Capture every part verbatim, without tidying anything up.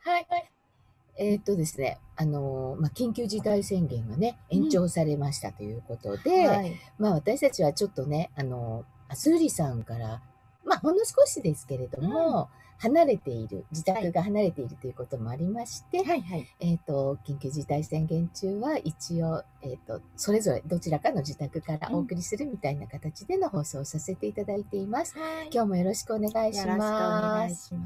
はい。えっとですね、あの、ま、緊急事態宣言がね、延長されましたということで、 はい。 ま、私たちはちょっとね、あの、アスーリさんから、ま、ほんの少しですけれどうん。 も、離れている、自はい。 宅が離れているということもありまして、 はいはい。 えっと、緊急事態宣言中は一応、えっと、それぞれどちらかの自宅からうん。 お送りするみたいな形での放送をさせていただいています。 はい。 今日もよろしくお願いしよろしくおます。 願いします。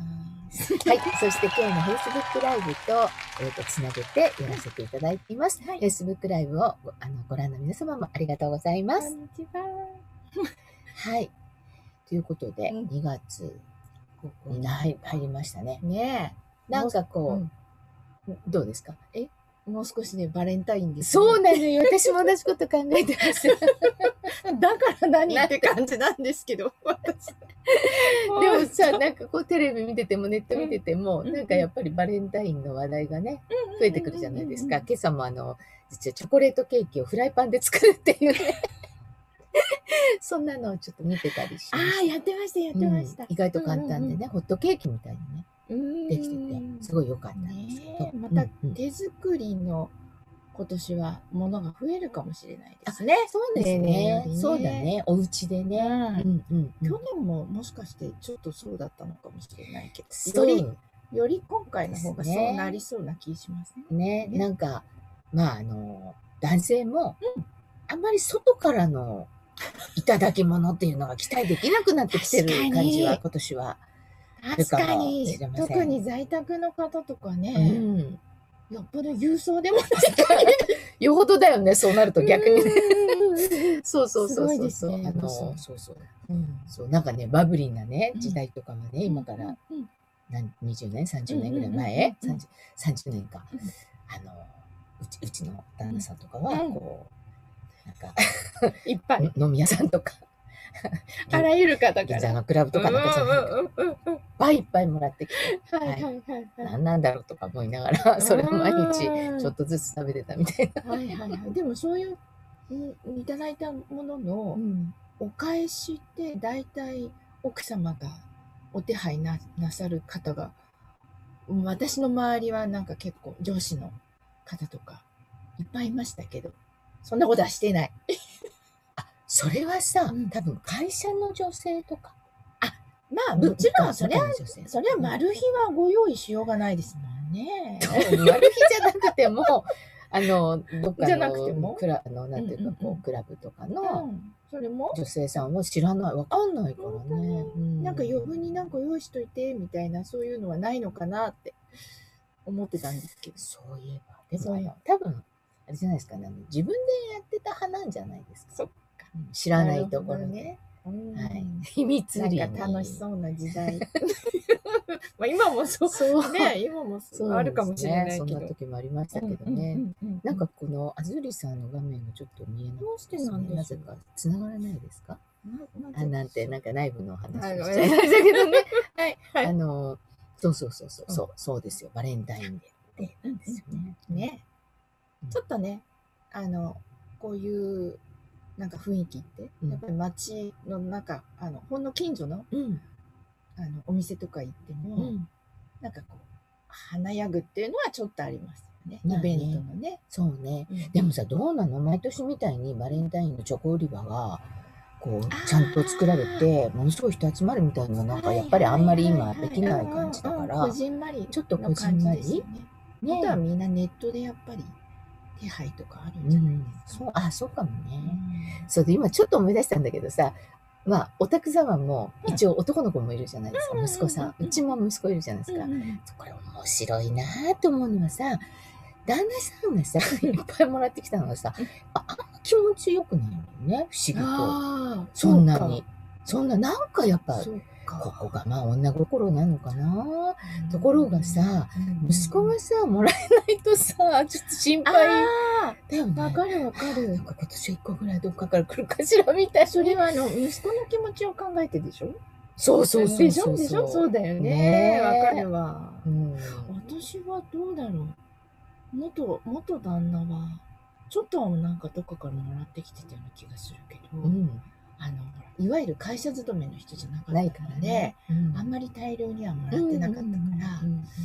はい、そして今日の Facebook ライブと、えっと、つなげてやらせていただいています。 はい。 Facebook ライブをごあの、ご覧の皆様もありがとうございます。 こんにちは。 はい。ということで、 うん。 にがつここにに。 はい入りましたね。 ねえ。 なんかうこん。 う、ん、どうですか？ え、もう少しでバレンタインですそうね。 なのよ。私も同じこと考えてます。 だから何なって感じなんですけど、私。 でもさ、なんかこうテレビ見ててもネット見てても、 うん。 なんかやっぱりバレンタインの話題がね、 うん増えてくるじゃないですか。 うんうんうんうん。 今朝もあの、実はチョコレートケーキをフライパンで作るっていうね。そんなのをちょっと見てたりしああ、 ました。 やってましたやっうん、 てました。 意外と簡うんうんうん。 単でね、ホットケーキみたいにね、 うーできてて、 ん。 すごい良かったんですけど。 ねえ、またうんうん。 手作りの今年はものが増えるかもしれないであ、 すね。 そうです例年よね。 りそうだね。 ね、お家でうね。 ん。 うんうんうん。 去年ももしかしてちょっとそうだったのかもしれないけど、よりそうより今回のです方がそうなね。 りそうな気しますね。 ね、 ね。 なんか、まあ、あの、男性も、 うん。 あんまり外からの頂き物っていうのが期待できなくなってきて確かる感じはに。 今年はある確かもかに。 しれません。 特に在宅の方とかうね、 ん。 よっぽど郵送でもないよほどだよね、そうなると逆にね。 うん。 そうそうすごいそうそうそう。 ですね、 あの、 もうそう。 そうそう。 うん。 そう、なんかね、バブリーなね、 うん。 時代とかもね、 うん今から、 うんうん。 なんにじゅうねん、30 うん年ぐらいうんうんうん前？ うん。 さんじゅう、さんじゅうねんか。 うん。 あの、うちうちの旦那うん。 さんとかは、 うん。 こう、なんか、 いっぱい。 の飲み屋さんとか、 あらゆる方か銀座ら。 のクラブとかなんかじゃないけど、 うんうんうんうんうんうん。 いっぱいいっぱいもらってきて、はい。 はいはいはいはい。 なんなんだろうとか思いながら、それを毎日ちょっとずつ食べてたみたいな。 はいはいはい。でもそういう、ん、いただいたものうのん。 お返しってだいたい奥様がお手配ななさる方が、うん、私の周りはなんか結構上司の方とかいっぱいいましたけど、そんなことはしてない。 あ、それはさ、 うん。 多分会社の女性とか。 あ、まあ、 ぶもちろんそりゃ部下の女性。 そりゃマル秘はご用意しようがないですもんね。 マル秘じゃなくても、あの、どっかじゃなくてのも？ クラあの、なんていうか、 うんうんうん。 こうクラブとかうのん、それも？ 女性さんは知らない、わかんないからほんとね。うに、なんか余ん。 分になんか用意しといてみたいな、そういうのはないのかなって思ってたんですけど。 そういえば、でそういもあの、多分、あれじゃないですかね、あの、自分でやってた派なんじゃないですか。 そっか。 うん、知らなないとるほころで。 どね。うはい。 ん。 秘密なん裏に。 か楽しそうな時代。ま、今もそそう。 う、ね、今もそうあるかもしれね、 ないけど。 そんな時もありましたけどうんうんうね。 んうんうん。 なんかこのあずりさんの画面がちょっと見えなどうしてですね。 なんでしょう。 なぜか繋がらないですか？ ななあ、 ぜなんて、 でしょう。 なんか内部の話はい、 をごめんなさい。 しちゃいましたけどね。 はいはあい。 の、そうそうそうそう、 うん。 そう、そうですよ。バレンタインデーデーなんですよね。 ね。 うん。 ちょっとね、あの、こういうなんか雰囲気って、 うん。 やっぱり街の中、あの、ほんの近所の、 うん。 あの、お店とか行ってうも、 ん。 なんかこう、華やぐっていうのはちょっとありますよね。 まあイベントね。 のね。 そうね。 うん。 でもさ、どうなの？毎年みたいにバレンタインのチョコ売り場が、こあう、ちゃんと作られあ。 て、ものすごい人集まるみたいのは、なんかはいやっぱりあんまりはいはい今できはい。うんない感じだうんうん。こから、 じんまりちょっとこじの感じんまり？ ですよね。あとはね。 みんなネットでやっぱり手配とかあるんうじゃないでん、 すか。 そう、あ、そうかもうね。 ん。 そうで、今ちょっと思い出したんだけどさ、まあ、お宅様もうん。 一応男の子もいるじゃないですか、 うん息子さん。 うんうんうんうん。 うちも息子いるじゃないですか。 うんうんうん。 これ面白いなと思うのはさ、旦那さんがさ、いっぱいもらってきたのがさ、 うん。 ああんま気持ち良くないのよね、不思議と。 ああ、 そそうか。 んなに。そんな、なんかやっぱ、 そうここか。 がまあ女心なのかな。 うところがん。 さ、 うん息子うんうん。 がさ、もらえないとさ、ちょっと心あ配あ、 だよね。 わかるわかなんる。 か今年いっこぐらいどっかから来るかしらみたいに。 それはあの、息子の気持ちを考えてでしょ？ そうそうそうでしそうょでしょ？そそうだよう。 ね。わかねるわ。 え。うん。 私はどうだろう。元元旦那は、ちょっとはなんかどっかからもらってきてたような気がするけど、 うん。 あの、ほら、いわゆる会社勤めの人じゃなかったないからので、 ね。うん。 あんまり大量にはもうんうんうんらってなかったから、 うんうん。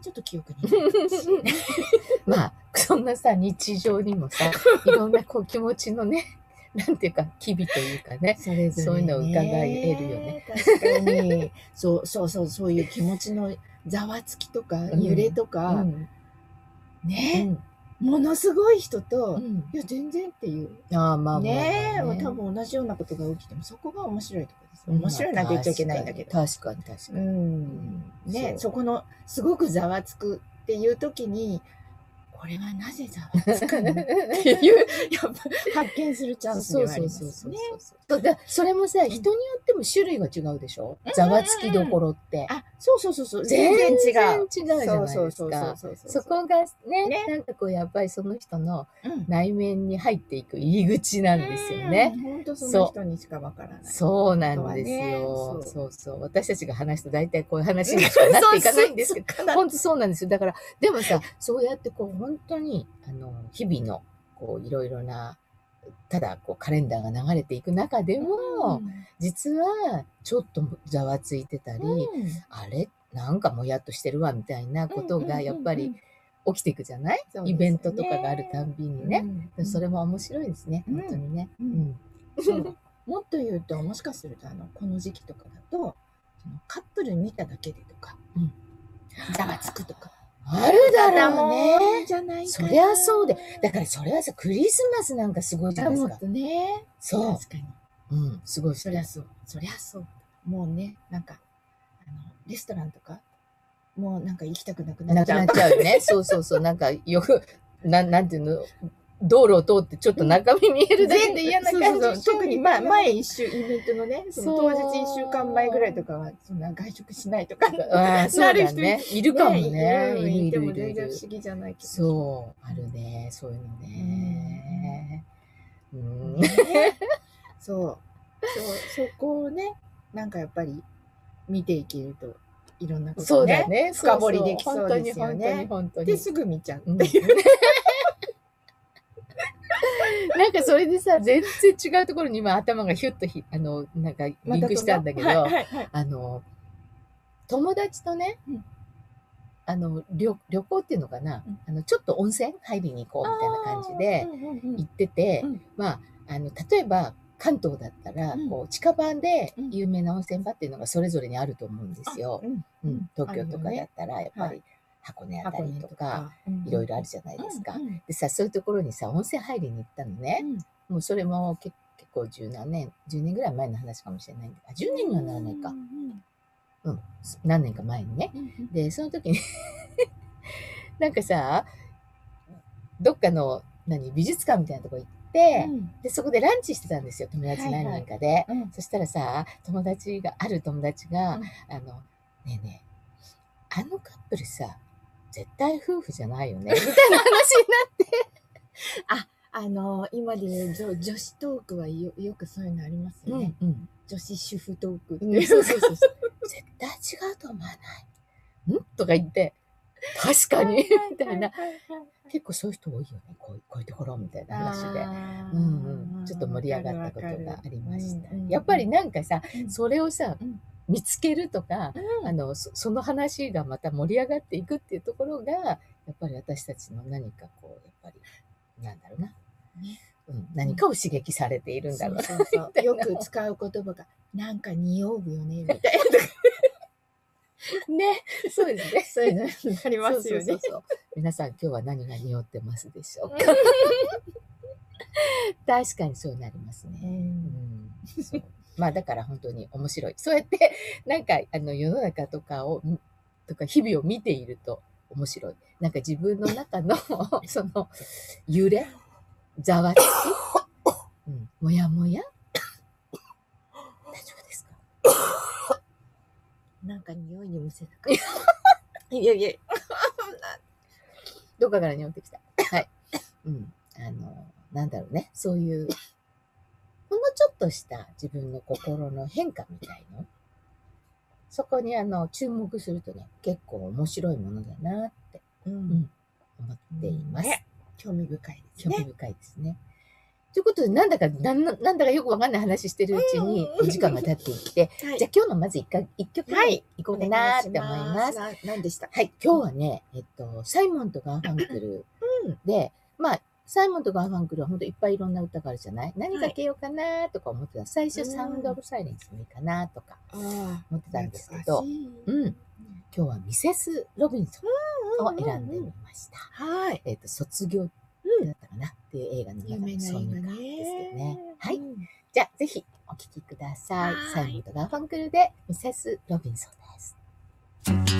ちょっと記憶にないし。 まあ、そんなさ、日常にもさ、いろんなこう気持ちのね、なんていうか、機微というかね、 それぞれね、 そういうのを伺えるよね。 確かに。そう、そうそう、そういう気持ちのざわつきとか、揺れとか、 うんね、ものすごい人と、 うんいや、全然っていう。 ああ、まあまあまあねえ、 ね多分同じようなことが起きても、そこが面白いところです。 うん面白いなんて言っちゃいけないんだけど。 確かに確かうに。 ん。ね、 そうそこの、すごくざわつくっていう時に、これはなぜざわつくのっていう、やっぱ発見するチャンスではありますね。 そうそうだそれもさ、人によっても種類が違うでしょ、 うんざわつきどころって。 あ、そうそうそうそう。 全然違う全然違う。 違うじゃないですそうそうか。 そうそうそこがね、 ねなんかこうやっぱりその人のうん内面に入っていく入り口なんですよね。 うん本当その人にしかわからない。 そうなんです本よ。 当はねそうそう。私たちが話すと大体こういう話にしかなっていかないんですけど、本当そうなんですよ。だから、でもさ、そうやってこう本当に、あの、日々の、こういろいろな、ただこうカレンダーが流れていく中でも、 うん実はちょっとざわついてたり、 うんあれなんかもやっとしてるわみたいなことがやっぱり起きていくじゃない、 そうですよねイベントとかがあるたんびにね。 うんそれも面白いですね、 うん本当にね。 ううんん。 そうもっと言うと、もしかすると、あの、この時期とかだと、そのカップル見ただけでとか、 うんざわつくとか。 あるだろうね。 じゃないかなそりゃそうで。だからそれはさ、クリスマスなんかすごいじゃないですか。 もっとね。 そう。 確かに。 うん、すごい。 そりゃそう。そりゃそう。もうね、なんか、あの、レストランとか、もうなんか行きたくなくななくなっちゃう。 っちゃうよね。そうそうそう。なんか、よく、ななんていうの、道路を通ってちょっと中身見えるだけで嫌な感じそうそうそう特に、まあ、前一週、イベントのね、そのそう当日一週間前ぐらいとかは、そんな外食しないとか、 ああ、そうなる人だね。いるかもね。 ねいるいいてるいるいるも全然不。思議じゃないけど。 そう、あるね。そういうのね。うん。 ねそう。そう、そこをね、なんかやっぱり見ていけると、いろんなことね、 そうだね。 深掘りできそうですよね。 本当に本当にで、 本すぐ見ちゃう。 当に。なんかそれでさ、全然違うところに今頭がヒュッとひ、あの、なんかリンクしたんだけど、 はいはいはい。 あの、友達とね、 うんあの旅、旅行っていうのかな、 うんあの、ちょっと温泉入りに行こうみたいな感じでうんうんうん行ってて、 うんまあ、あの、例えば関東だったら、 うんこう、近場でうん有名な温泉場っていうのがそれぞれにあると思うんですよ。 うんうん、東京とかだったら、やっぱはり箱根あたりとか、 うんいろいろあるじゃないですか。 うんうんでさ、そういうところにさ、温泉入りに行ったのね。もうそれも結結構十何年、じゅうねんぐらい前の話かもしれないんだあ、じゅうねんにはならないか。 うんうん、何年か前にね。 うんうんで、その時になんかさ、どっかの、何、美術館みたいなとこ行って、 うんで、そこでランチしてたんですよ、友達何人かで。 うんそしたらさ、友達が、ある友達が、 うんあの、ねえねえ、あのカップルさ、絶対夫婦じゃないよね、みたいな話になって。 あの、今で言う女女子トークはよよくそういうのありますよね。 うん女子主婦トークってうん、 いう。 そうそうそうそう。絶対違うと思わない。んとか言って、確かに、みたいな。結構そういう人多いよね。こうこういうところみたいな話で。うんうん、ちょっと盛り上がったことがありました。やっぱりなんかさ、 うんそれをさ、 うん見つけるとか、 うんあのそ、その話がまた盛り上がっていくっていうところが、やっぱり私たちの何かこう、やっぱり、なんだろうな。 ねうん、何かを刺激されているんだろうな。 そうそうそうよく使う言葉が、なんか匂うよね、みたいね。そうですね。 な。そういうのありますよね。 そうそうそうそう。皆さん今日は何が匂ってますでしょうか。確かにそうなりますね。うんそうまあだから本当に面白い。そうやってなんかあの世の中とかをとか日々を見ていると面白い。なんか自分の中のその揺れ、ざわつき、うん、もやもや。大丈夫ですか？ なんか匂いにむせたか。いやいや。 どっかから匂ってきた。はい。うん。あの、なんだろうね。そういう、ほんのちょっとした自分の心の変化みたいの。そこにあの、注目するとね、結構面白いものだなって、 うんうん思っています。 ね興味深いです興味ね。 深いですね。 ということで、なんだか、なんななんだかよくわかんない話してるうちに、 うんお時間が経っていって、 はいじゃあ今日のまず一回、一曲目はいいこうかなって思います。 な何でしたはい、今日はね、えっと、サイモンとガーファンクルで、まあ、サイモンとガーファンクルは本当いっぱいいろんな歌があるじゃない何かけようかなとか思ってた。最初、サウンドオブサイレンスもいいかなとかああ、 思ってたんですけど、 うん。 うん、今日はミセス・ロビンソンを選んでみました。 はい。 えっと、卒業だったかなっていう映画の中の有名な挿入映画歌ですけどね。 ね。 はい。 うんじゃあ、ぜひお聴きください。 はいサイモンとガーファンクルでミセス・ロビンソンです。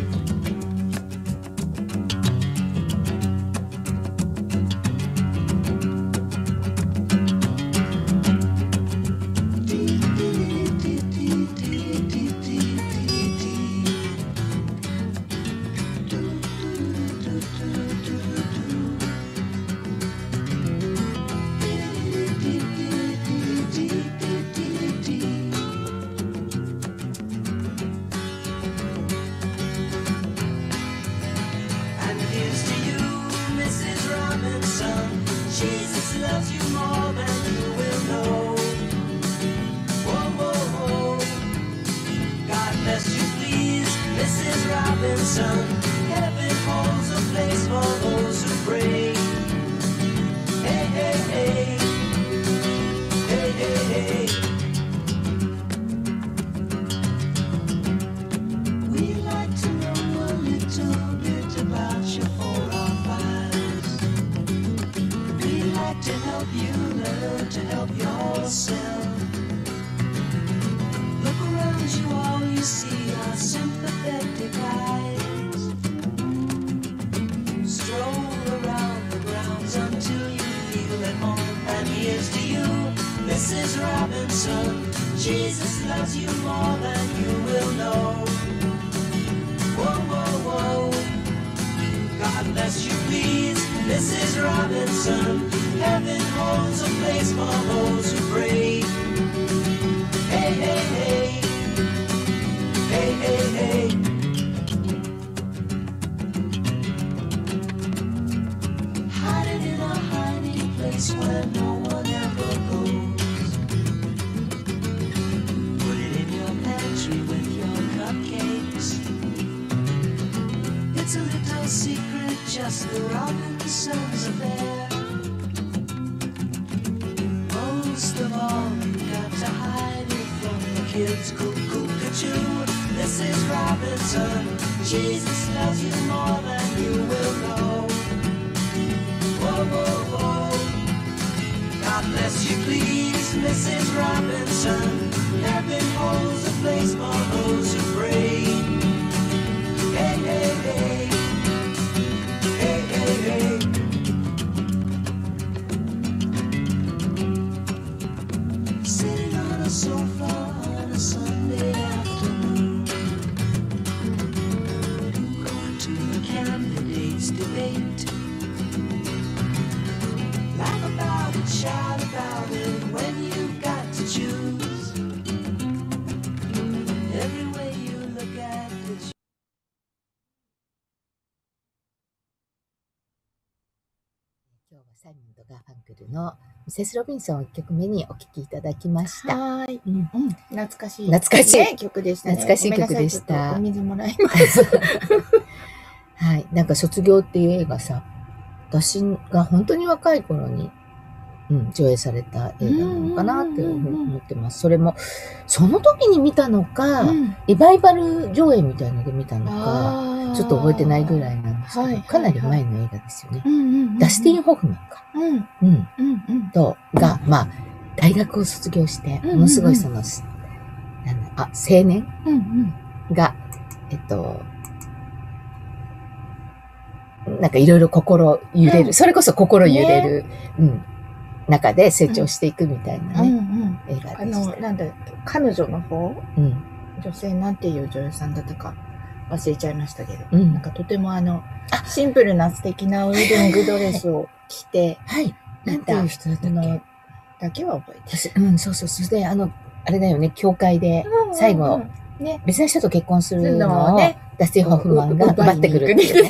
And here's to you, Missus Robinson. Jesus loves you more than you will know. Whoa, whoa, whoa. God bless you, please, Missus Robinson. Heaven holds a place for those who pray. Hey, hey, hey. Hey, hey, hey. We'd like to know a little bit about you for our files. We'd like to help you learn to help yourself. Look around you, all you see are sympathetic eyes. Stroll around the grounds until you feel at home. And here's to you, Missus Robinson. Jesus loves you more than you will know. Whoa, whoa, whoa. God bless you, please, Missus Robinson. Heaven holds a place for those who pray. Hey, hey, hey. Hey, hey, hey. Hiding in a hiding place where no one ever goes. Put it in your pantry with your cupcakes. It's a little secret, just the Robinsons affair. Most of all, you got to hide it from the kids. Cuckoo-cuckoo, Missus Robinson. Jesus loves you more than you will know. Whoa, whoa, whoa. God bless you, please, Missus Robinson. Heaven holds a place for those who pray. Hey, hey, hey. Hey, hey, hey. Sitting on a sofa on a Sunday afternoon, going to the candidates' debate. Laugh about it, shout about it when you've got to choose. Every way you look at it. 今日はサイモンとガーファンクルのミセス・ロビンソンをいっきょくめにお聴きいただきました。 はーい。 うんうん、懐かしい。 懐かしいね曲でしたね。 懐かしい曲でしたごめんなさいちょっとお水もらいます。 はい。なんか卒業っていう映画さ、私が本当に若い頃に、うん、上映された映画なのかなっていうふうに思ってます。それも、その時に見たのか、 うんリバイバル上映みたいので見たのか、 あーちょっと覚えてないぐらいなんですけど、 はいはいはいかなり前の映画ですよね。 うんうんうんうんダスティン・ホフマンか。 うんうん。 うんうんと、が、まあ、大学を卒業して、 うんうんうんものすごいその、なんだあ、青年うんうんが、えっと、なんかいろいろ心揺れる、 うんそれこそ心揺れる、うん、中で成長していくみたいなうんうね、 ん映画あでした。 のなんだっけ彼女の方うん。 女性なんていう女優さんだったか忘れちゃいましたけど、 うんなんかとてもあのシンプルな素敵なウェディングドレスを着てはい。なんていう人だったっのけだけは覚えて私うん、そうそう。それで、あの、あれだよね、教会で、最後、 ね別な人と結婚するのを、 ねダスティン・ホフマンが奪ってくるっていうね。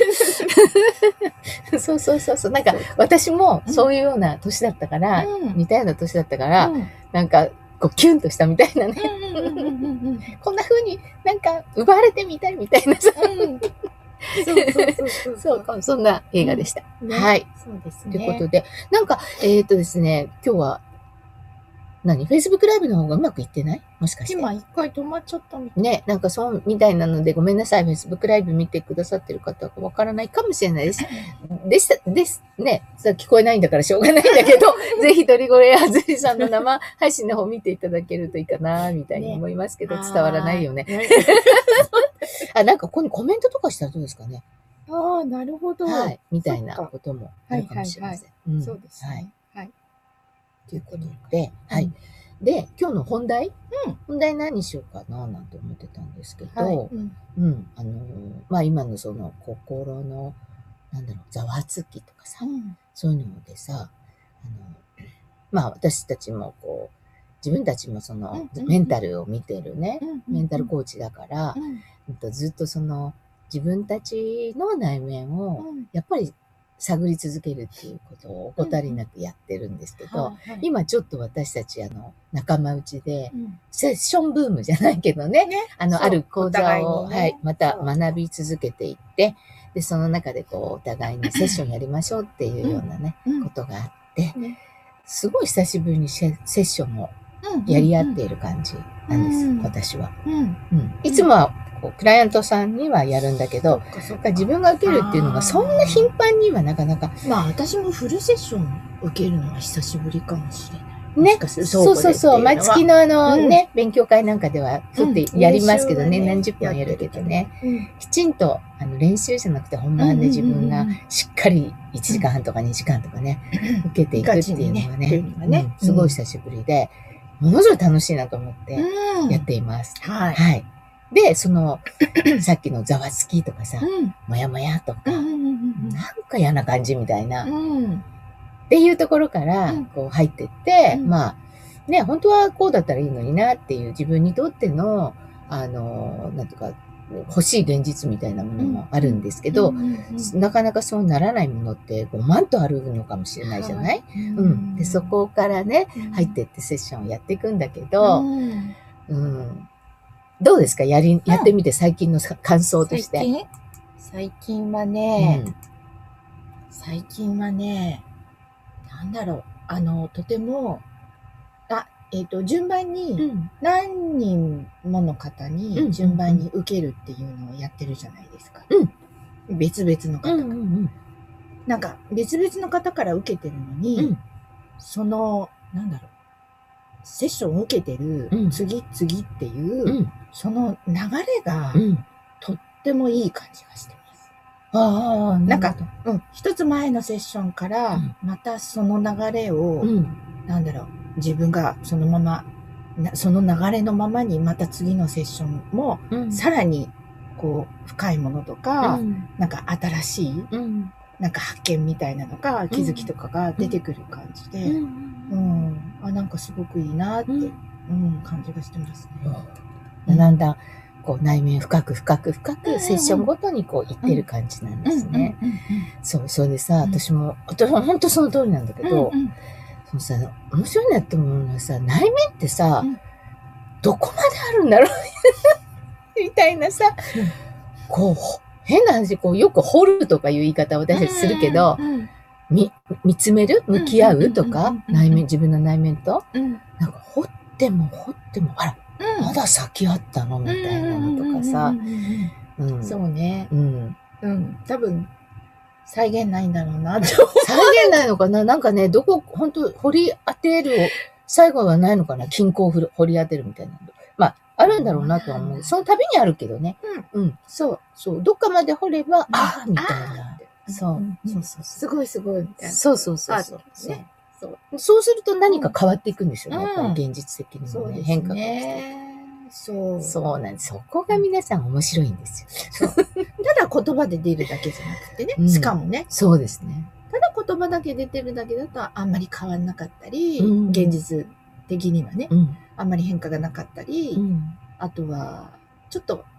そうそうそうそう。なんか、私もそういうような年だったから、 うん似たような年だったから、 うんなんか、こう、キュンとしたみたいなね。 うんうんうんうんうんこんな風になんか、奪われてみたいみたいなさ。 うんそうそうそうそうか、そんな映画でした。 ねはい。 そうですということね。 で、なんか、えっ、とですね、今日は、何 ?Facebook ライブの方がうまくいってないもしかして。 今一回止まっちゃったみたい。 ね、なんかそうみたいなので、ごめんなさい。Facebook ライブ見てくださってる方がわからないかもしれないです。でした、です。ね。さ聞こえないんだからしょうがないんだけど、ぜひ鳥越あずりさんの生配信の方見ていただけるといいかな、みたいに思いますけど、 ね伝わらないよね。 はいあ、なんかここにコメントとかしたらどうですかね。 ああ、なるほど。 はい。みたいなそっかこともあるかもしれません。うんそうですはい。 ね。はい。 ということで、はい。で、今日の本題、 うん本題何しようかな、なんて思ってたんですけど、 はい。うんうん、あのーまあ、今のその心の、なんだろう、ざわつきとかさ、 うんそういうのでさ、あの、まあ、私たちもこう、自分たちもその、 うんうんメンタルを見てるね、 うんメンタルコーチだから、 うんうんとずっとその、自分たちの内面を、 うんやっぱり探り続けるっていうことを怠りなくやってるんですけど、 はいはい今ちょっと私たちあの、仲間内で、 うんセッションブームじゃないけどね、 ねあの、 そうある講座を、 お互いにねはい、またそう学び続けていって、で、その中でこう、お互いにセッションやりましょうっていうようなね、 うんことがあって、 ねすごい久しぶりにセセッションをうんやり合っている感じなんです、 うん私は。 うんうん。いつもは、こうクライアントさんにはやるんだけど、 そっかそっか自分が受けるっていうのがそんな頻繁にはなかなか、 まあ私もフルセッション受けるのは久しぶりかもしれない。もねしかするとそうそうそう、毎月のあのうんね、勉強会なんかでは、ふってやりますけどね、 うん何十分やるけどね。 うんきちんと、あの、練習じゃなくて本番で自分がしっかりいちじかんはんとかにじかんとかね、受けていくっていうのがガチにねっていうね、 のがねうんすごい久しぶりで、ものすごい楽しいなと思ってうんやっています。 はい。 はい。で、その、さっきのざわつきとかさ、 うんもやもやとか、 うんうんうんなんか嫌な感じみたいな、っうんていうところからうん、 こう入ってって、 うんまあ、ね、本当はこうだったらいいのになっていう自分にとっての、あの、なんとか、欲しい現実みたいなものもあるんですけど、 うんうんうんなかなかそうならないものってごまんとあるのかもしれないじゃない、うん。で、そこからね、入ってってセッションをやっていくんだけど、 うんうん。どうですかやり、やってみて最近のさ感想として。 最近最近はうね、 ん。 最近はね、なんだろう、あの、とても、あ、えっ、と、順番うにん。 何人もの方うんに順番に受けるっていうのをやってるじゃないですか。 うん別々の方、 うん。うん。 なんか、別々の方から受けてるのに、 うんその、なんだろう、セッションを受けてるうん次々っていう、 うん。 その流れがうん。 とってもいい感じがしてます。 ああ、 なんかるうん、一つ前のセッションからうん、 またその流れを、 ほどうん。 なんだろう、自分がそのまま、なその流れのままにまた次のセッションも、 うん。 さらに、こう、深いものとか、 うん。 なんか新しい、 うん。 なんか発見みたいなのか、気づきとかが出てくる感じで、 ううん、 ん。 あ、なんかすごくいいなって、 ううんん、感じがしてますね。 だんだん、こう内面深く深く深くセッションごとにこう言ってる感じなんですね。 うんうんそう、それでさ、 うん私も、私も本当その通りなんだけど、 うんうんそのさ、面白いなって思うのはさ、内面ってさ、 うんどこまであるんだろうみたいなさ、こう、変な話、こう、よく掘るとかいう言い方を私たちするけど、 うんうんみ、見つめる向き合うとかうんうんうんうん、 内面、自分の内面と、 うんなんか掘っても掘っても、あら、 うんまだ先あったのみたいなのとかさうん、うんうんうんうん。 そうね。 うん。 うん。多分、再現ないんだろうなって再現ないのかななんかね、どこ、本当掘り当てるを、最後はないのかな均衡をふる掘り当てるみたいな。まあ、あるんだろうなとは思う。その度にあるけどね。うん。そう、そう。どっかまで掘れば、ああ、みたいな。そう。 うんそうそうそすごいすごいみたう。 いな。 そうそうそうそう。 あねそう。 そうすると何か変わっていくんですよね。 うんやっぱり現実的にもね、 そうです変化が起きて。 ね。そう。 そうなんです。そこが皆さん面白いんですよ。 ただ言葉で出るだけじゃなくてね。 うんしかもね、 そうですね。 ただ言葉だけ出てるだけだとあんまり変わんなかったり、 うん現実的にはね、 うん。 あんまり変化がなかったり、 うん。 あとは、ちょっと、ちょっ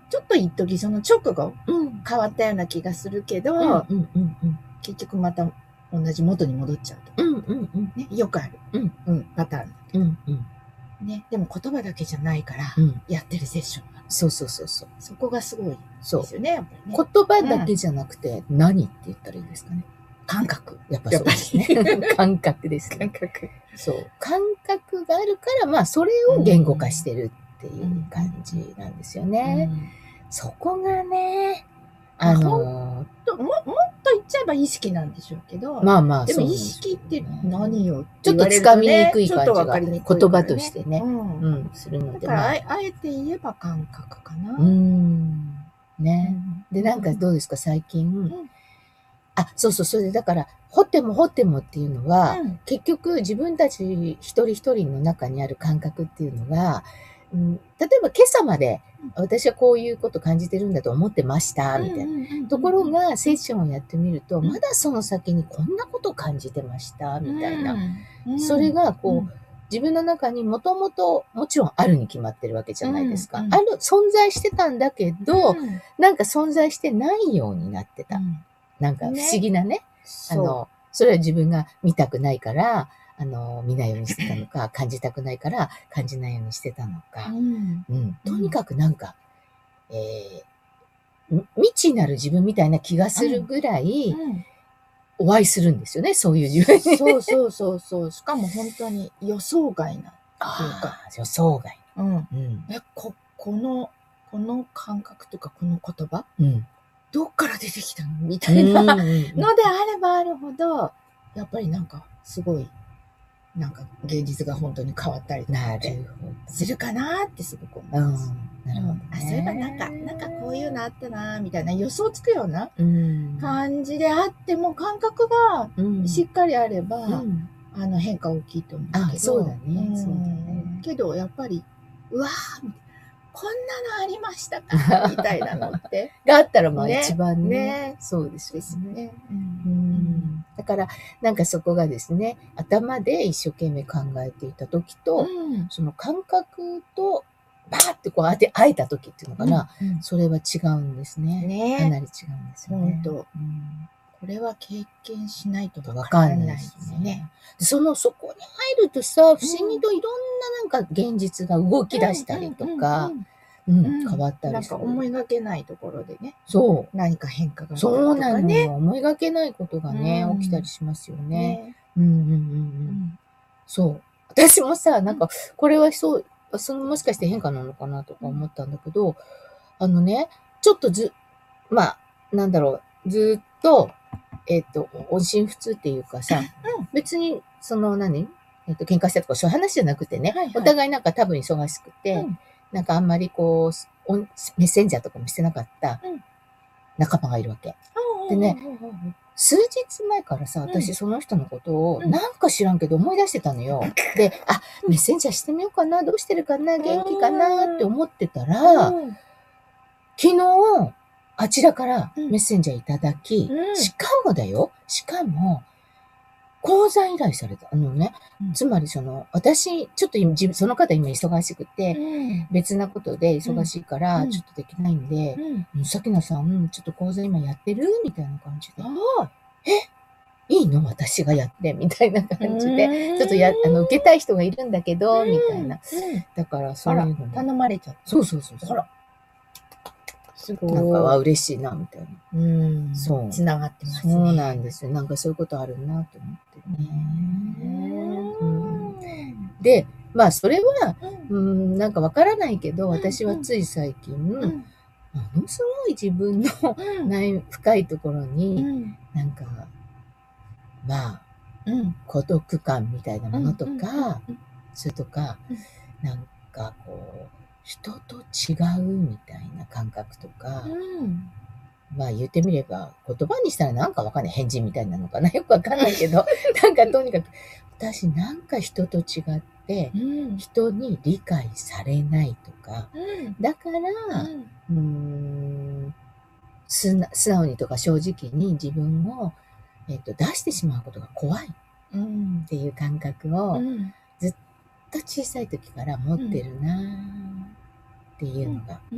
ちょっと一時その直後うん。 変わったような気がするけど、 うんうんうんうん。 結局また同じ元に戻っちゃうとか、 うんうんうん。 ね、よくある、 うんうん、パターン。 うんうん。 ね、でも言葉だけじゃないから、 うん。 やってるセッションは。 そうそうそうそう。 そこがすごいでそう。 すよね、やっぱりね。 言葉だけじゃなくて、何って言ったらいいですかね。 感覚。 やっぱそうですね。感覚ですね。 感覚。 そう。感覚があるから、まあ、それを言語化してるっていう感じなんですよね。そこがね、あのとも、もっと言っちゃえば意識なんでしょうけど、 まあまあ、 でも意そうなんです識ってよね何よちょっとつかみにくい感じが、 ちょっとわかりにくい言葉としてね、 うんうん、するので。 だから、 まああえあえて言えば感覚かな。 うーん。ね。 うんで、なんかどうですか、最近。 んあ、そうそう、それでだから、掘っても掘ってもっていうのは、 うん結局自分たち一人一人の中にある感覚っていうのが、うん、例えば今朝まで私はこういうこと感じてるんだと思ってました、みたいな。ところが、セッションをやってみると、まだその先にこんなこと感じてました、みたいな。 うんそれが、こう、 うん自分の中にもともと、もちろんあるに決まってるわけじゃないですか。 うんある、存在してたんだけど、 うんなんか存在してないようになってた。 うんなんか不ね思議なね。あそうの、それは自分が見たくないから、あの、見ないようにしてたのか、感じたくないから感じないようにしてたのか。 うんうん。とにかくなんか、えー、み未知なる自分みたいな気がするぐらい、 うんお会いするんですよね、そういう自分に。 そうそうそうそう。しかも本当に予想外な。 ああ、予想外。 うん。 うん。 え、こ、この、この感覚というかこの言葉うん。 どっから出てきたのみたいなのうんであればあるほど、やっぱりなんかすごい、なんか現実が本当に変わったりとかなってるほするかなってすごく思ど。うんいます。。 なるほど、ね。 あ、そういえばなんか、なんかこういうのあったな、みたいな予想つくようなうん。 感じであっても感覚がうん。 しっかりあれば、 うん。 あの変化大きいと思うけど。 あそうだねんそうだねけどやっぱり、うわー、こんなのありましたかみたいなのって。 があったらまあね一番ね。 ねそうですよですね。 ね。 うん。だから、なんかそこがですね、頭で一生懸命考えていた時と、 うんその感覚と、バーってこう当て、会えた時っていうのかな、 うんそれは違うんですね。 ねかなり違うんですよね。 ほんとうんこれは経験しないとわわからないかんないでですすねね。。 でその、そこに入るとさ、不思議といろんななんか現実が動き出したりとか、うんうん変わったなんりする。 か思いがけないところでね、 そう。 何か変化があったりとそうなのかね。 よ。思いがけないことがね、 うん起きたりしますよね。 ねうんうんうんう。 うんんそう。私もさ、なんか、これはそう、そのもしかして変化なのかなとか思ったんだけど、あのね、ちょっとず、まあ、なんだろう、ずっと、えっ、と、音信不通っていうかさ、 うん別に、その何、えっ、と、喧嘩したとかそういう話じゃなくてね、 はいはいお互いなんか多分忙しくて、 うんなんかあんまりこう、音メッセンジャーとかもしてなかったうん仲間がいるわけ。でねうんうんうんうん数日前からさ、 うん私その人のことを、 うんなんか知らんけど思い出してたのよ。で、あ、メッセンジャーしてみようかな、どうしてるかな、元気かなって思ってたら、 うん昨日、あちらからメッセンジャーいただき、 うんしかもだよ、しかも、講座依頼された。あのね、 うんつまりその、私、ちょっと今、自分その方今忙しくて、 うん別なことで忙しいから、 うんちょっとできないんで、 うんさきなさん、ちょっと講座今やってるみたいな感じで。 あいいの私がやってみたいな感じで。 でちょっとや、あの、受けたい人がいるんだけど、みたいな。 うんだから、そあらういうの、ね。 頼まれちゃった。 そうそうそうそう。 あらすごい。 なんか、あ、嬉しいな、みたいな。 うん。 そうつながってますね。 そうなんですよ。なんかそういうことあるなと思ってね。うんで、まあ、それは、うん、なんかわからないけど、 うん私はつい最近、 うん。 ものすごい自分のうん。 内深いところうに、 ん。 なんか、まあ、 うん。 孤独感みたいなものとうんか、 うんそれとかうん、 なんかこう、人と違うみたいな感覚とか、 うん。 まあ言ってみれば、言葉にしたらなんかわかんない。変人みたいなのかな。よくわかんないけど、なんかとにかく、私なんか人と違って、 うん。 人に理解されないとか、 うん。 だから、うーん、素な素直にとか正直に自分を、えっと、出してしまうことが怖いっうん。 ていう感覚を、 うん。 ずっと小さい時から持ってるなーっていうのが、 うん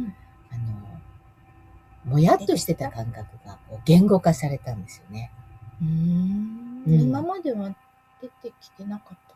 あの、もやっとしてた感覚がこう言語化されたんですよね。 うーんうん今までは出てきてなかった。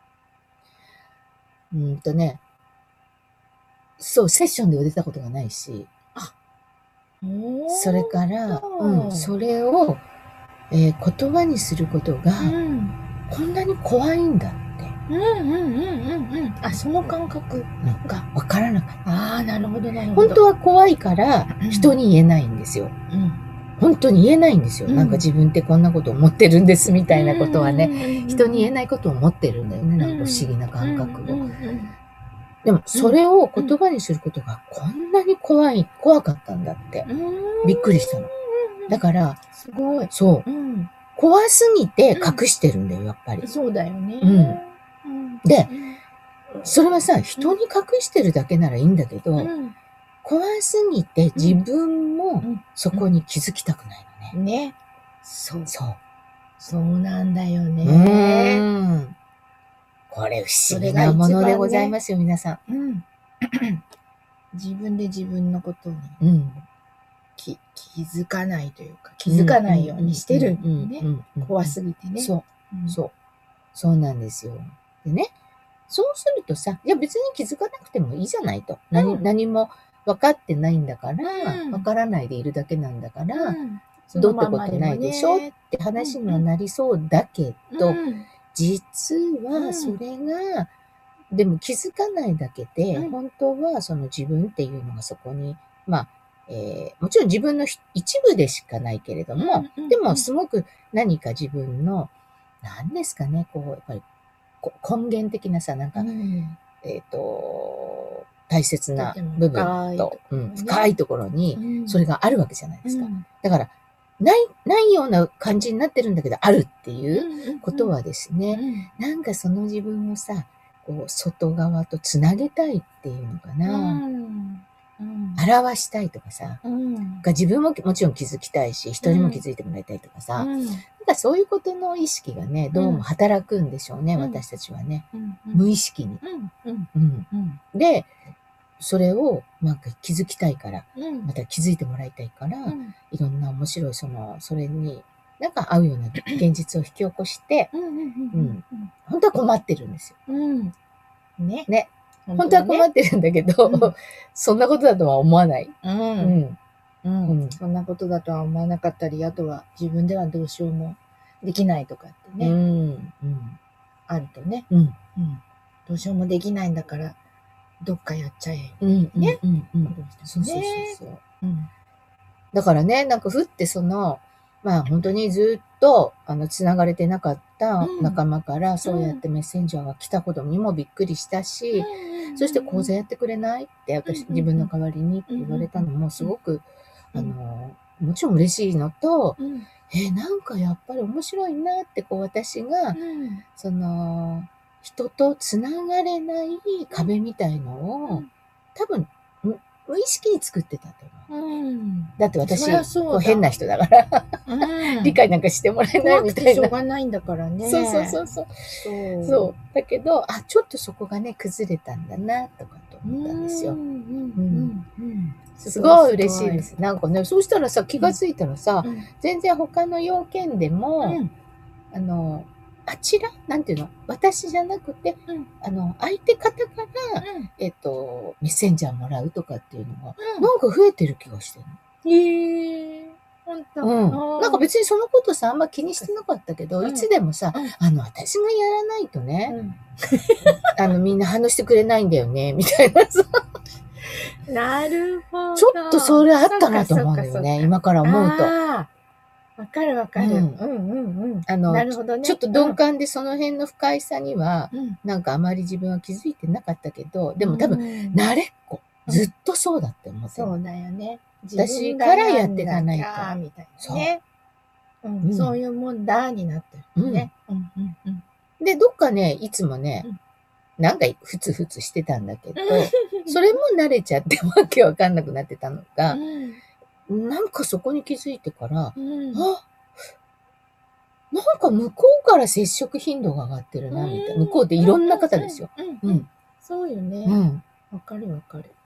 うーんとね、そう、セッションでは出たことがないし、それから、うん、それを、えー言葉にすることが、 うんこんなに怖いんだって、 うんうんうんうんうんあその感覚がわからなかった。 ああなるほどなるほど本当は怖いからうん人に言えないんですよ。 うん本当に言えないんですよ。 うんなんか自分ってこんなこと思ってるんですみたいなことはね、 ね人に言えないことを思ってるんだよね。なんか不思議な感覚を。 うんうんうんでもそれを言葉にすることがこんなに怖い、怖かったんだってうんびっくりしたの。だから、 すごい、 そう、 うん、 怖すぎて隠してるんだよ、やっぱり。 そうだよね。 うんうんで、それはさ、人に隠してるだけならいいんだけど、 うん怖すぎて自分もうんそこに気づきたくないのね。 ね、そう、 そう。 そうなんだようね。 ーん。これ不思議なものでございますよ、皆さうん、自分で自分のことにん。うん。 気気づかないというか、気づかないようにしてるんだよね。 うんうん怖すぎてね。 そう。 うんそう。そうなんですよ。でね、そうするとさ、いや別に気づかなくてもいいじゃないと。何,、 うん何も分かってないんだから、 うん分からないでいるだけなんだから、 うんどうってことないでしょって話にはなりそうだけど、 うん実はそれが、でも気づかないだけで、 うん本当はその自分っていうのがそこに、まあ、えーもちろん自分のひ一部でしかないけれども、 うんうんでもすごく何か自分の、何ですかね、こう、やっぱりこ根源的なさ、なんか、 うんえっ、と、大切なとても部分深いとと、うんね深いところに、 うんそれがあるわけじゃないですか。 うんだから、ない、ないような感じになってるんだけど、あるっていうことはですね、 うんなんかその自分をさ、こう、外側とつなげたいっていうのかうな。 んうん表したいとかさ、 うんが自分ももちろん気づきたいし、人にも気づいてもらいたいとかさ、 うんなんかそういうことの意識がね、どうも働くんでしょうね、 うん私たちはね。 うん無意識に。 うんうんうん。 うんで、それをなんか気づきたいから、 うんまた気づいてもらいたいから、 うんいろんな面白い、その、それに、なんか合うような現実を引き起こして、 うんうん本当は困ってるんですよ。 うんねね。本当は困ってるんだけど、 うんそんなことだとは思わない。 ううんん。 うんうんそんなことだとは思わなかったり、あとは自分ではどうしようもできないとかってうね、 ん。うん。 あるとね、 うん。 うんどうしようもできないんだから、どっかやっちゃえ。 うん。 ねうん。うん。 どうしてそうそうもねそうそう。 うんだからね、なんかふってその、まあ本当にずっと、あの、つながれてなかった仲間から、そうやってメッセンジャーが来たことにもびっくりしたし、そして講座やってくれないって私、 うん自分の代わりにって言われたのもすごく、 うんあの、もちろん嬉しいのと、 うんえ、なんかやっぱり面白いなって、こう私が、 うんその、人とつながれない壁みたいのを、 うん多分、無無意識に作ってたと思う。 うんだって私、 そりゃそうだこう変な人だから、 うん理解なんかしてもらえない怖くみたいな。 てしょうがないんだからね。 そうそうそうそう。 そう。 そう。だけど、あ、ちょっとそこがね、崩れたんだな、とかと思ったんですようん。うんうんうんすごい嬉しいで。す。なんかね、そうしたらさ、気がついたらさ、 うん全然他の要件でも、 うんあの、あちらなんていうの私じゃなくて、 うんあの、相手方から、えっと、メッセンジャーもらうとかっていうのが、なんか増えてる気がしてるうん。へえ。ほんと。 の。うん。なんか別にそのことさ、あんま気にしてなかったけど、 うんいつでもさ、 うんあの、私がやらないとね、 うんあの、みんな反応してくれないんだよね、みたいなさ、 なるほど。 ちょっとそれあったなと思うんだよね、今から思うと。 あーわかるわかる。ううんんうんうん。 あのなるほどね。 ちょっと鈍感でその辺の深いさには、 うん。 なんかあまり自分は気づいてなかったけど、でも多分、 分慣れっこ。ずっとそうだって思ってる。 そうだよね。 私からやっていかないと自分がやんなきゃみたいなね。うんうんそういうもんだになってるね。うんうんうん。 で、どっかね、いつもね、 うんなんかふつふつしてたんだけど、それも慣れちゃってわけわかんなくなってたのが、なんかそこに気づいてから、 うんあ、なんか向こうから接触頻度が上がってるな、みたいな。向こうっていろんな方ですよ。 うんううんん。そうよね。 うん。 わかるわかる。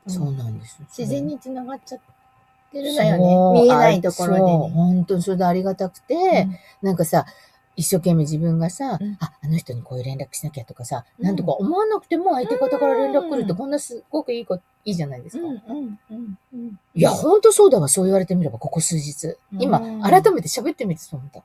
そうなんです。 自然につながっちゃってるそうのよね。見えないところでそう、 ね。 本当にそれでありがたくて、なんかさ、一生懸命自分がさ、 うんあ、あの人にこういう連絡しなきゃとかさ、 うんなんとか思わなくても相手方から連絡来るってうんこんなすごくいい子、いいじゃないですか。 うんうんうんうん。 いや、ほんとそうだわ、そう言われてみれば、ここ数日。今、 うん改めて喋ってみてそう思った。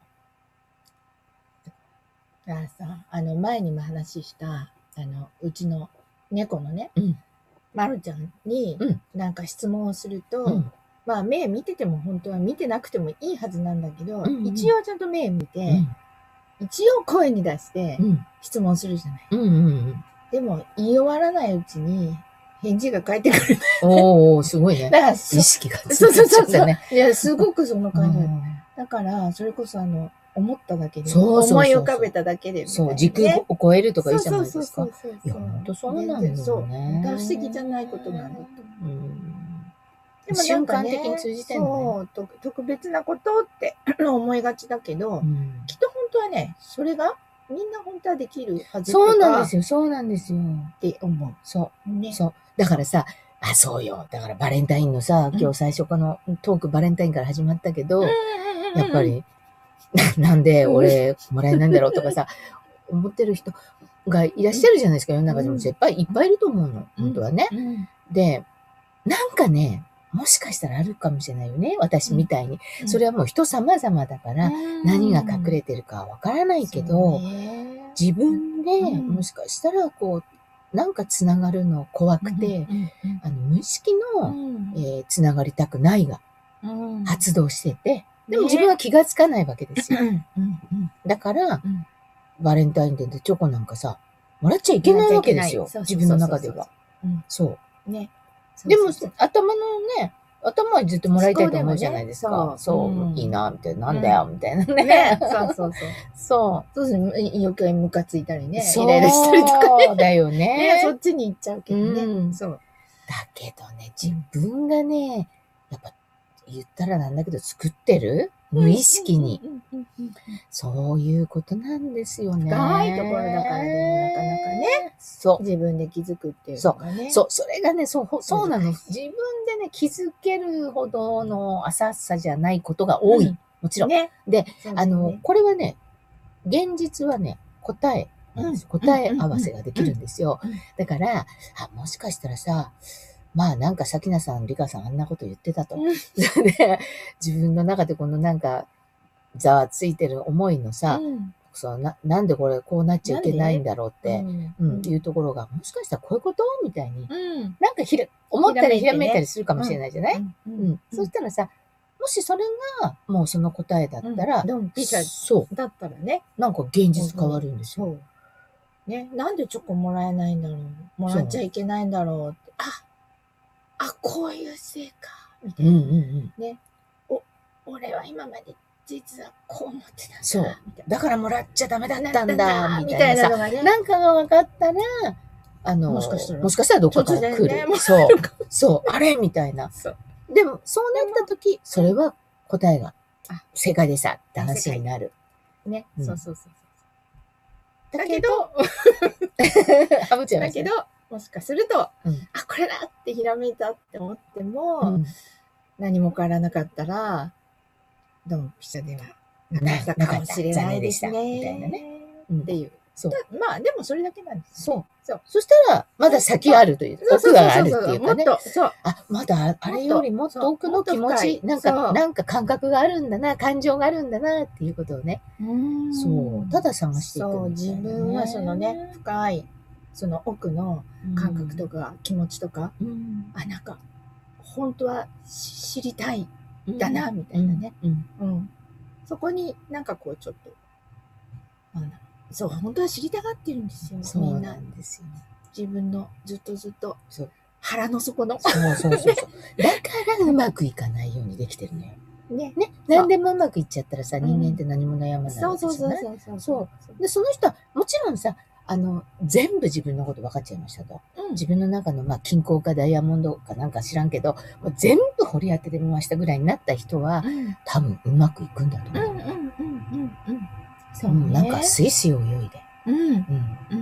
だからさ、あの、前にも話した、あの、うちの猫のね、 うん。 まるちゃんにうん、 なんか質問をすると、 うん。 まあ、目見てても本当は見てなくてもいいはずなんだけど、 うんうん一応ちゃんと目見て、 うん。 一応声に出してうん。 質問するじゃない。 うん。うん。 でも、言い終わらないうちに返事が返ってくる。 おー、すごいね。 だから、 意そ識がつそうそうそうそう。 いちゃったね。 いや、すごくその感じだうんだから、それこそあの、思っただけで、 そうそうそうそう思い浮かべただけでみたいなね、 そう、時空を超えるとかいいじゃないですか。 そうそうそうそう。 いや、ほんとそうなんだよね。 全然そう。不思議じゃないことなんだと思う。 うん。 でもなん瞬間かね的に通じてんのね。 そうと、特別なことって思いがちだけど、 うんきっと本当はね、それがみんな本当はできるはずそうなんですよよ、そうなんですよ。 って思。 そうね。 う。そう。だからさ、あ、そうよ。だからバレンタインのさ、今日最初このトークバレンタインから始まったけど、やっぱり、ななんで俺もらえないんだろうとかさ、思ってる人がいらっしゃるじゃないですか、世の中でも。絶対いっぱいいると思うの、本当はね。 うんで、なんかね、もしかしたらあるかもしれないよね、私みたいに。 うんそれはもう人様々だから、何が隠れてるかはわからないけど、自分でうんもしかしたらこう、なんかつながるの怖くて、あの無意識の、えーつながりたくないが発動してて、でも自分は気がつかないわけですよ。だから、 んバレンタインデーでチョコなんかさ、もらっちゃいけないわけですよ。 もらっちゃいけない自分の中では。 うんそう。 ね。 でもそうそう頭のね、頭はずっともらいたいと思うじゃないですか。 思考でもねそそうう、うんいいな、みたいな、なんだよ、みたいなそうね。 ね。そうそうそう。 そそうすると余計ムカついたりう。 ね。 そうイライラしたりとかね。 だよね、 ね。 そっちに行っちゃうけどね。 うんそう。 だけどね、自分がね、やっぱ言ったらなんだけど作ってる無意識に。 うんうんうんうん。 そういうことなんですよね。 深いところだからでもなかなかね。 そう。 自分で気づくっていうのがね。 そう、それがね、そう、ほそうなの。自分でね、気づけるほどの浅さじゃないことが多い。 うんもちろん。 ね。 で、 そうだねあの、これはね、現実はね、答えなんです、 うん答え合わせができるんですよ。 うんうんだから、あ、もしかしたらさ、まあなんか、さきなさん、りかさんあんなこと言ってたと。 うんで、自分の中でこのなんか、ざわついてる思いのさ、 うんそうな、なんでこれこうなっちゃいけないんだろうって、 うんうん、いうところが、もしかしたらこういうことみたいに、 うんなんかひら、思ったりひらひらめいてねめいたりするかもしれないじゃない、 うんうんそしたらさ、もしそれがもうその答えだったら、 ドンピシャそだったらね。 う、なんか現実変わるんですよ。 そう。ね、なんでチョコもらえないんだろう。もらっちゃいけないんだろうって。あ、あ、こういうせいか。みたいな。 うんうんうん。 俺は今まで実はこう思ってたんだ。 そうみたいな。 だからもらっちゃダメだったんなだ、 みみたいなさたいなの。がね。 なんかが分かったら、あの、 もしかしたらもしかしたらどこから来る。 突然ねそう。そう。あれみたいな。 そう。 でも、そうなった時、それは答えがあ正解でさって話になる。 ね、 うんそうそうそう。 だけど、 だけど、 ハブちゃんだけど、もしかすると、 うんあ、これだってひらめいたって思っても、 うん何も変わらなかったら、ドンピシャではななかったかもしれないですね。 残念でしたみたいなね。うんっていう。 そう。 まあ、でもそれだけなんです。 そう。 そう。 そしたら、まだ先あるという、奥があるっていうかね。 もっと、そう。 あ、まだあれよりもっと奥の気持ち、なんそうか、なんか感覚があるんだな、感情があるんだな、っていうことをね。そう。ただ探していくみたいなね。 そう、自分はそのね、深い、その奥の感覚とか気持ちとか、 うん、 あ、なんか、本当は知りたい、 うんだなみたいなね。 うん。 うん。そこになんかこうちょっと、なんだろうそう、本当は知りたがってるんですよ。 そうみんな。 なんですよね。 自分のずっとずっとそう。 腹の底の。 そうそうそうそう。だからうまくいかないようにできてるのよ。 ね。 ね。何でもうまくいっちゃったらさ、人間って何も悩まないそうそうそうわけじゃない。 そうそう。 そうで、その人は、もちろんさ、あの、全部自分のこと分かっちゃいましたと。 うん。 自分の中の、まあ、金鉱かダイヤモンドかなんか知らんけど、もう全部掘り当ててみましたぐらいになった人は、 うん多分うまくいくんだと思う。 うんうんうんうんうん。そううん、なんかね。 スイスイ泳いで。 うんうん。 うん。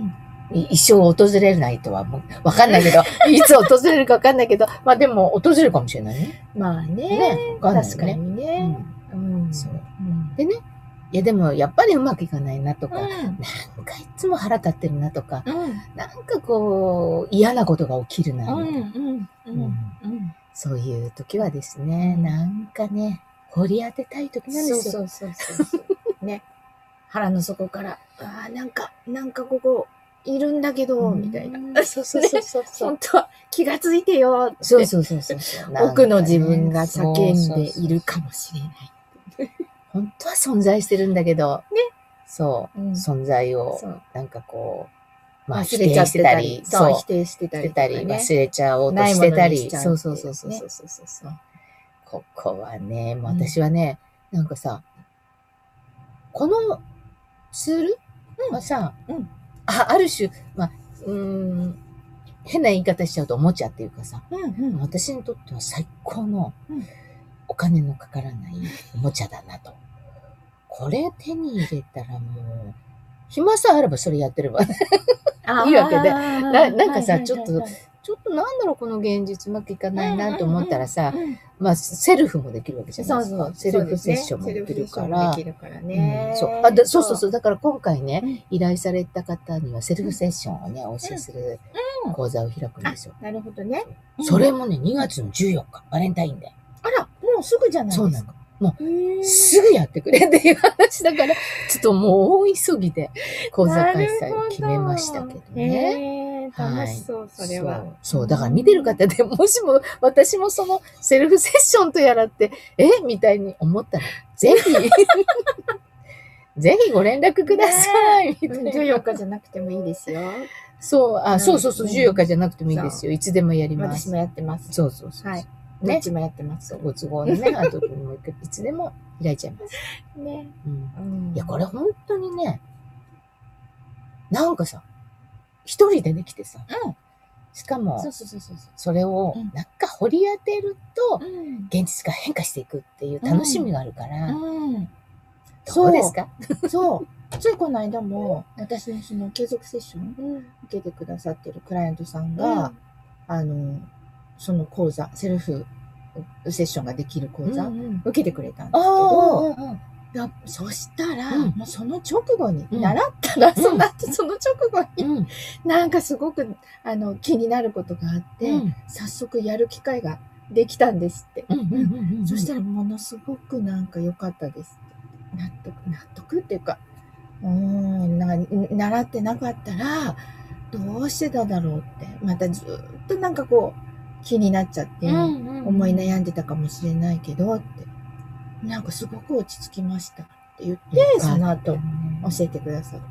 い一生訪れないとはもうわかんないけど、いつ訪れるかわかんないけど、まあでも訪れるかもしれないね。 まあね。 ね。わかんないよ確かにね。 ね。うん。 そううん。 でね、いやでもやっぱりうまくいかないなとか、 うん。 なんかいつも腹立ってるなとか、 うん。 なんかこう嫌なことが起きるな、 うん。 みたいな。 うん。うん。うん。 そういう時はですね、なんかね、掘り当てたい時なんですよ。 そうそうそうそうそう。ね。腹の底から、ああ、なんか、なんかここ、いるんだけど、みたいな。 そうそうそうそうそう。 本当は気がついてよって。 そうそうそうそうそう。 奥の自分が叫んでいるかもしれない。 本当は存在してるんだけど、ね。そう。 うん存在をそう、 なんかこう、まあ、 忘否れちゃっ定しててたたりり、、 そう、否定してたりとかしてたり、 ね。 忘れちゃおうとないもしてたり、 のにしちゃうそうっていそううそうそうねそうそう。ここはね、もう私はね、なんかさ、このツールはさ、 うんあある種、まあ、うーん、変な言い方しちゃうとおもちゃっていうかさ、 うんうん。 私にとっては最高のうんお金のかからないおもちゃだなと。これ手に入れたらもう、暇さえあればそれやってれば。いいわけでななんかさちょっとちょっとなんだろう、この現実うまくいかないなと思ったらさ、まあ、セルフもできるわけじゃないですか。セルフセッションもできるから。 できるからね。 そうあだそうそうそう。だから今回ね、依頼された方にはセルフセッションをね、お教えする講座を開くんですよ。 なるほどね。 それもね、にがつのじゅうよっか、バレンタインデー。 あら、もうすぐじゃないそうなですか。 の。もへーう、すぐやってくれっていう話だから、ちょっともう大急ぎで講座開催を決めましたけどね。 へー楽しそう、それは。 そう。そう。だから見てる方でもしも私もそのセルフセッションとやらって、えみたいに思ったら、ぜひ、ぜひご連絡ください。みたいな。 じゅうよっかじゃなくてもいいですよ。 そう、あ、 うんそうそうそう、じゅうよっかじゃなくてもいいですよ。いつでもやります。 私もやってます。 そうそうそう。 はい。どっね。 ちもやってます。 ご都合のね、あともういつでも開いちゃいます。 ね。 うん。 うんいや、これ本当にね、なんかさ、一人でできてさ、 うんしかもそう、そうそうそうそそれをうんなんか掘り当てるとう。、うん。 現実が変化していくっていう楽しみがあるから、 うん。 どうですか？ そう。ついこの間も、私のその継続セッション受けてくださってるクライアントさんが、あの、その講座、セルフセッションができる講座、 うん受けてくれたんですけあど、 あ、 いやそしたら、 うんもうその直後に、 うん習ったら、 んその後、その直後に、 うん、 なんかすごく、あの、気になることがあって、 うん、 早速やる機会ができたんですって。 うん、うん、 そしたらものすごくなんか良かったですって。納得、納得っていうか、うーん、なんか習ってなかったら、どうしてただろうって、またずっとなんかこう、気になっちゃって、思い悩んでたかもしれないけどって、なんかすごく落ち着きましたって言って、その後教えてくださって、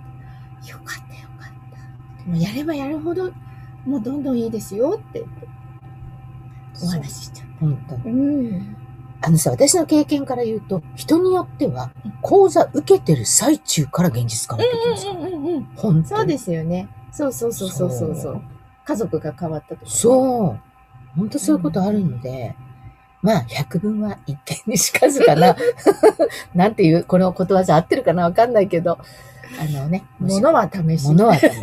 よかったよかった。でもやればやるほど、もうどんどんいいですよって言ってお話ししちゃう。 本当に。 うん。 あのさ、私の経験から言うと、人によっては、講座受けてる最中から現実変わってきますから。 うんうんうん。 本当に。 そうですよね。そうそうそうそうそうそそうう。家族が変わったとか、ね。 そう。本当そういうことあるので、まあ、百聞は一見にしかずかな。なんていう、このことわざ合ってるかなわかんないけど、あのね。 物は試し。 物は試し。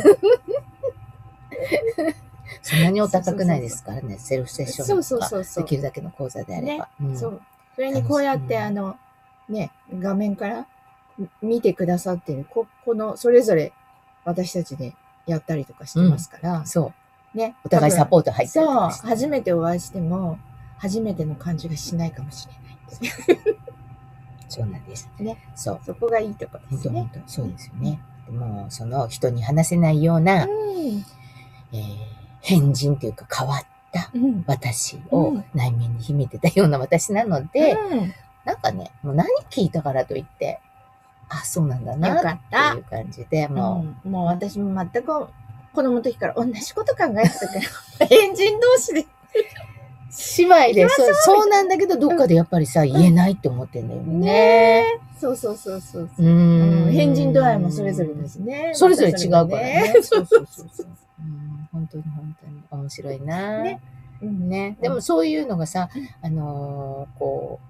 そんなにお高くないですからね、セルフセッションそうそうそうそう。 とかできるだけの講座であれば。うんそう。それにこうやって、あの、ね、画面から見てくださってる、こ、この、それぞれ私たちでやったりとかしてますから、 そう。 ね。 お互いサポート入ってるそう。初めてお会いしても、初めての感じがしないかもしれない。 そうなんです。 ね。 そう。 そこがいいところですね。 本当本当そうですよね。でも、その人に話せないような、 うん。 えー変人というか変わったうん。 私をうん内面に秘めてたような私なので、 うんなんかね、もう何聞いたからといって、あ、そうなんだなよかったっていう感じで、もうんもう私も全く子供の時から同じこと考えてたから、変人同士で。 う、姉妹で、そうそうなんだけど、どっかでやっぱりさ、言えないって思ってんだよね。 ねそうそうそうそう。 ううんん。 変人度合いもそれぞれですね。 それぞれ違うからね。 そそううそそそそううそううそう。うん本当に本当に面白いな。 ねうんね。でもそういうのがさ、あのーこう、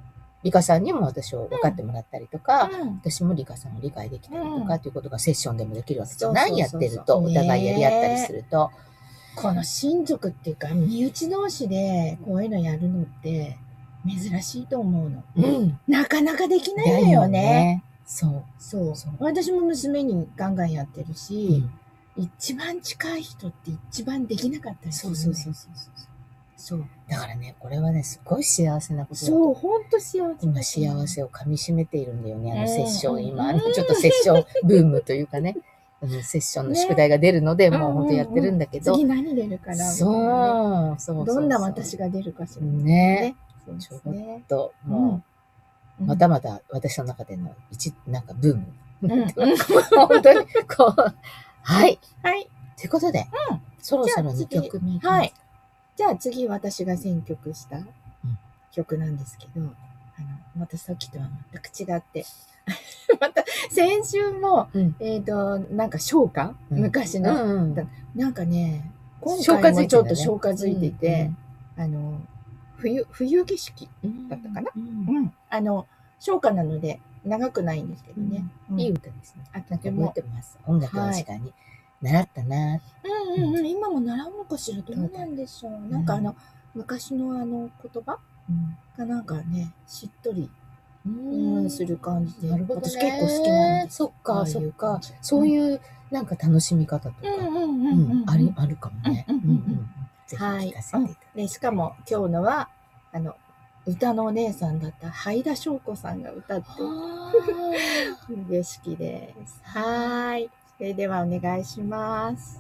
リカさんにも私を分かってもらったりとか、 うん私もリカさんを理解できたりとか、 うんっていうことがセッションでもできるわけじゃそうない。やそうそうそうってると、お互いやり合ったりすると。 この親族っていうか、身内同士でこういうのやるのって珍しいと思うの。 うん。 なかなかできないんだよね。 そう。 そうそう私も娘にガンガンやってるうし、 ん一番近い人って一番できなかったりする、ね。 そうそうそうそうそう。 そう。 だからね、これはね、すごい幸せなことだとそう、ほんと幸せ。 今幸せを噛み締めているんだよね、あのうんセッション。 うん今、あのちょっとセッションブームというかね、あのセッションの宿題が出るので、もう本当やってるんだけど、 次何出るかな、 そう、そうそうそう。 どんな私が出るかしら。 ね。 そうでちょすね。 っと、もう、 うんまたまた私の中での一、なんかブーム。 うんうん本当に、こう、はい。 はい。 ということで、 うんそろそろにじゃあ次きょくめいきます。 はい。じゃあ次私が選曲した曲なんですけど、あの、またさっきとは全く違って、また先週も、 うんえっ、と、なんか昇華、 うん昔の、 うんうんだなんかね、今消化回もづいてんだねちょっと消化づいてて、あの、冬、冬景色。 うんだったかなうんうん。あの、昇華なので長くないんですけどね。うんいい歌ですね。 あ、となんか覚えても。 てます。音楽は確かに。習ったな。 うんうんうん。今も習うのかしらどうなんでしょう。なんかあの、昔のあの言葉がなんかね、しっとり、 ううん、する感じで。 なるほどね。 私結構好きなんです。 そっか、 ああいそうっか感じ。 そういう、なんか楽しみ方とか、 うんうんうんううんん。 ある、あるかもね。 うんうんうんうんぜひはい聞かせていただきたい。 で、しかも今日のは、あの、歌のお姉さんだった灰田翔子さんが歌ってあ嬉しきです。はーい。それではお願いします。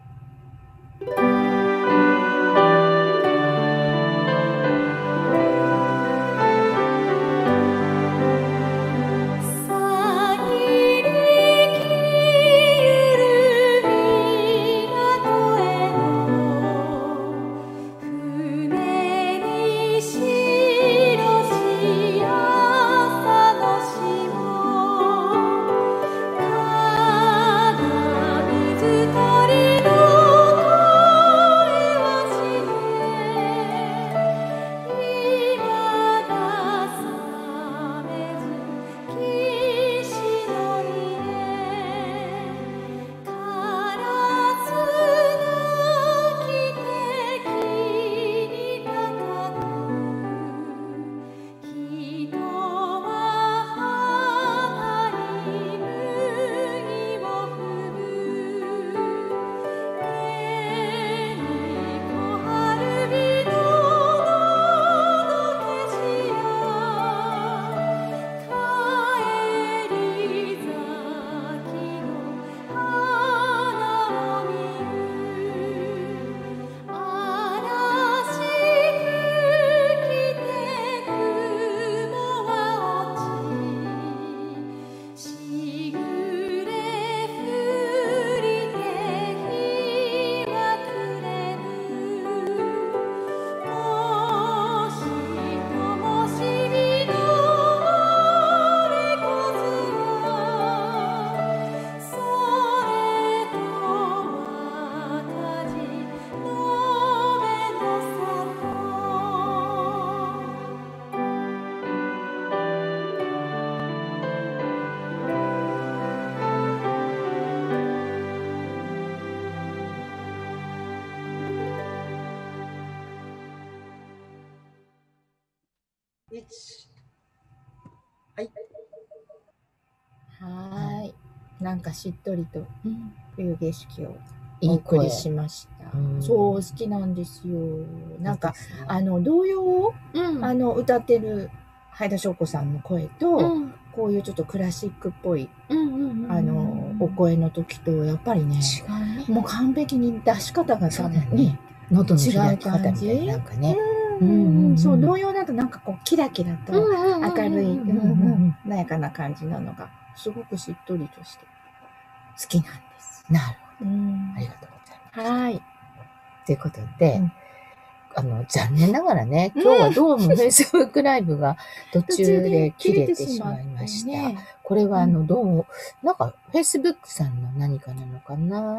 はーい。なんかしっとりと冬景色をおいい声送りしました。 うんそう、好きなんですよ。なんか、 あ、 あの、童謡を、 うんあの、歌ってる灰田翔子さんの声と、 うんこういうちょっとクラシックっぽい、 うんうんうんあの、お声の時と、やっぱりね、 違うね。 もう完璧に出し方がそさ、 うだよね喉の開き方みたい違う感じな、なんかね。 うんうんうんうんそう、童謡だとなんかこう、キラキラと明るい、 うんうんうんうんうん華やかな感じなのが、すごくしっとりとして好きなんです。 なるほうんど。ありがとうございます。 はい。 ということで、 うんあの、残念ながらね、今日はどうも Facebook ライブが途中で切れてしまいました。 ねこれはあの、どうも、なんか Facebook さんの何かなのかな。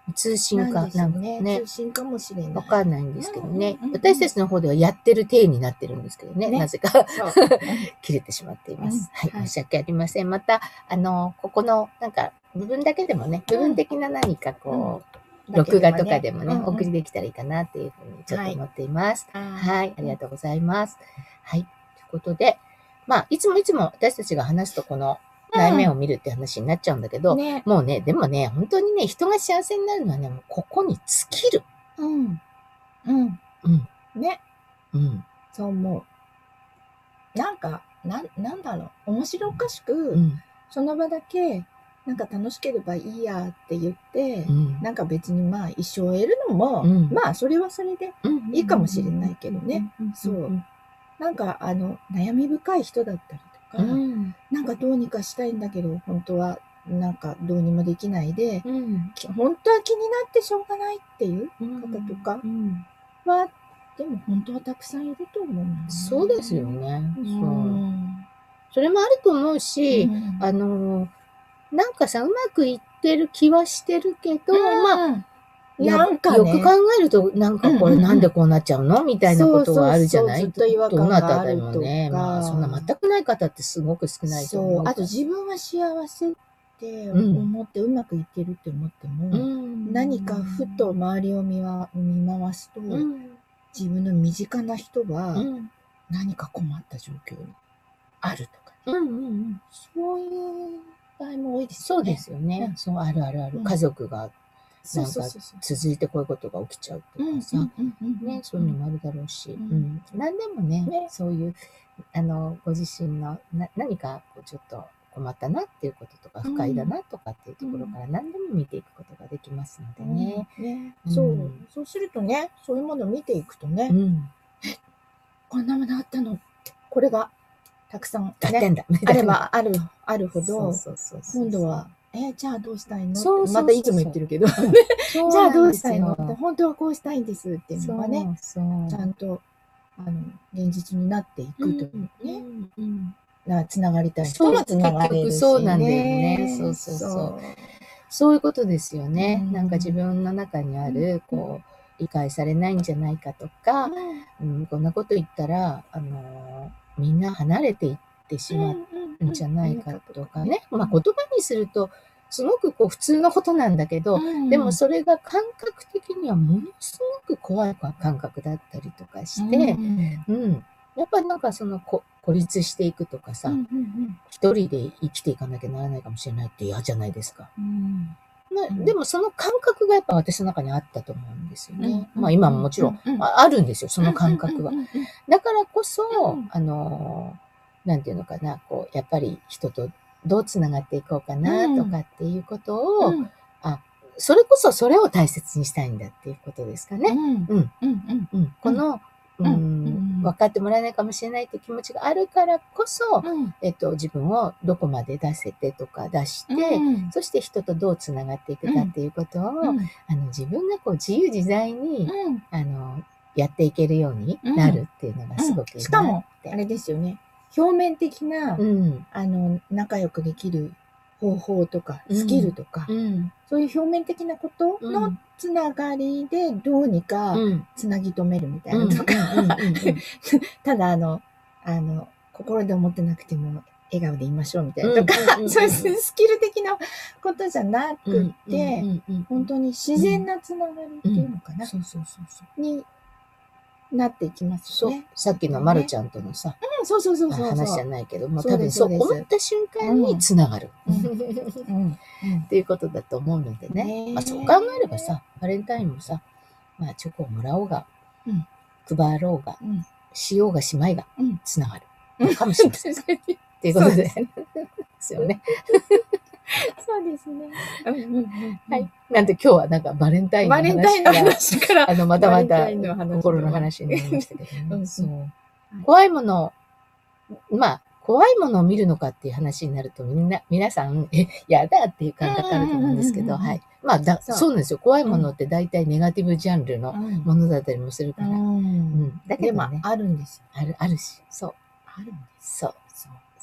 通信か、なんかね。 ね通。信かもしれない。 わかんないんですけどねうんうんうん。 私たちの方ではやってる体になってるんですけどね。 ねなぜかそう。 切れてしまっています。 うんはい。 はい申し訳ありません。また、あの、ここの、なんか、部分だけでもね、部分的な何かこう、録画とかでもね、お送りできたらいいかなっていうふうにちょっと思っています。 ははい。ありがとうございます。はい。ということで、まあ、いつもいつも私たちが話すとこの内面を見るって話になっちゃうんだけど、 ね。 もうね、でもね、本当にね、人が幸せになるのはね、もうここに尽きる。 うん。うん。 うん。 ね。 うん。 そう思う。なんか、なん、なんだろう。面白おかしく、 うん。 その場だけ、なんか楽しければいいやって言って、 うん。 なんか別にまあ一生を得るのも、 うんまあそれはそれでいいかもしれないけどね。そう。 んなんかあの、悩み深い人だったりとか、 うん。 なんかどうにかしたいんだけど、本当はなんかどうにもできないで、 うん。 き本当は気になってしょうがないっていう方とかうんは、でも本当はたくさんいると思うな。 そうですよね。 うそう。 ん。 それもあると思うし、 うんあの、なんかさ、うまくいってる気はしてるけど、まあ、 あ、 やなんかねよく考えると、なんかこれうんうんうんなんでこうなっちゃうのみたいなことはあるじゃないそうそうそうずっと違和ど感なたでがあるとかもね。まあ、そんな全くない方ってすごく少ないと思う。 そう。あと自分は幸せってうん思ってうまくいってるって思っても、 うん何かふと周りを見わ見回すと、 うん自分の身近な人はうん何か困った状況にあるとか、 うんうんうんそういう場合も多いですそうよね。 ですよね。 うんそう、あるあるある。 うん家族がそうそうそうそう。 続いてこういうことが起きちゃうとうんかさ、 うんうんうんね、そういうのもあるだろうし、 ううんん、何でもね、 ねそういう、あの、ご自身のな何かこうちょっと困ったなっていうこととか、不快だなとかっていうところから何でも見ていくことができますのでね。 うんねうんそう。そうするとね、そういうものを見ていくとね、 うん。 こんなものあったのって、これがたくさんね、 合点だ。 あればある、あるほそどう、そうそうそう今度は、えじゃあどうしたいのそうそうそうそうまたいつも言ってるけど、 そうじゃあどなんですうしたいのよって本当はこうしたいんですっていうのがね、 そうちゃんと、あの、現実になっていくというね、 うんうんなつながりたい人そうもつながれるし、ね。 結局そうなんだよねそうそうそうそういうことですよね。 うんなんか自分の中にある、こう、理解されないんじゃないかとか、うん、こんなこと言ったら、あのーみんな離れていってしまうんじゃないかとかね。まあ言葉にすると、すごくこう普通のことなんだけど、でもそれが感覚的にはものすごく怖い感覚だったりとかして、うん。やっぱりなんかそのこ孤立していくとかさ、 うんうん一人で生きていかなきゃならないかもしれないって嫌じゃないですか。 うんまあうんでもその感覚がやっぱ私の中にあったと思うんですよね。 うんまあ今ももちろん、 うんうんああるんですよ、その感覚はうん。うんうんだからこそ、 うんあのー、なんていうのかな、こう、やっぱり人とどうつながっていこうかなとかっていうことを、 うんあ、それこそそれを大切にしたいんだっていうことですかね。 うんうん。 うんうんうん。この、うん、 うん分かってもらえないかもしれないっていう気持ちがあるからこそ、 うんえっと、自分をどこまで出せてとか出して、 うんそして人とどうつながっていくかっていうことを、 うんあの自分がこう自由自在に、 うんあの、やっていけるようになるっていうのがすごくいいなって。 しかも、あれですよね。表面的な、 うん。 あの、仲良くできる方法とか、 うんスキルとか、 うん。 そういう表面的なことのうんつながりで、どうにかうん。 つなぎ止めるみたいうん。 なとか、 うん。 ただ、あの、あの、心で思ってなくても、笑顔で言いましょうみたいなとか、 うんそういうスキル的なことじゃなくって、 本本当に自然なつながりっていうのかな、 そうそうそうそう。 になっていきますそうよね。。 さっきのまるちゃんとのさ、 うん、そうそうそうそうそう。 話じゃないけども、 そう多分そうですそうです思った瞬間につながる。 うんっうんうんていうことだと思うのでね。 ねえまあそう考えればさ、バレンタインもさ、まあチョコをもらおうが、 うん配ろうが、 うんしようがしまいがうん、 つながる。かもしれません。っていうことで。ですよね。 そうですね。うんうんうんはい。なんで今日はなんかバレンタインのバレンタインの話から、 話から。 あの、またまたバレンタインの話心の話になりましたけどね。 うんそう。怖いもの、まあ、怖いものを見るのかっていう話になると、みんな、皆さん、え、やだっていう感覚あると思うんですけど、 うんうんうんうんはい。まあ、だ、 そうそうなんですよ。怖いものって大体ネガティブジャンルのうんものだったりもするから。 ううんん。 だけどねでも、あるんですよ。 ある、あるし。そう。 あるんです。 そう。 そう。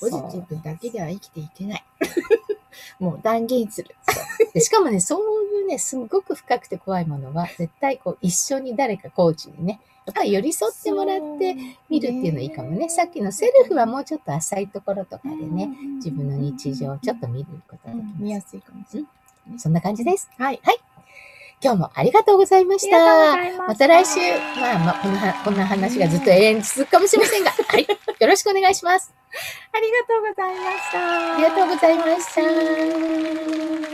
ポジティブだけでは生きていけない。もう断言する。 でしかもね、そういうね、すごく深くて怖いものは、絶対こう一緒に誰かコーチにね、やっぱり寄り添ってもらって見るっていうのいいかもね。さっきのセルフはもうちょっと浅いところとかでね、自分の日常をちょっと見ることができます。 見やすいかもしれない。 そんな感じです。 はい。 はい。今日もありがとうございましありがとうござた。 いましたまた来週、まあ、まあ、こんな、こんな話がずっと永遠に続くかもしれませんが、はい。よろしくお願いします。 ありがとうございました。 ありがとうございました。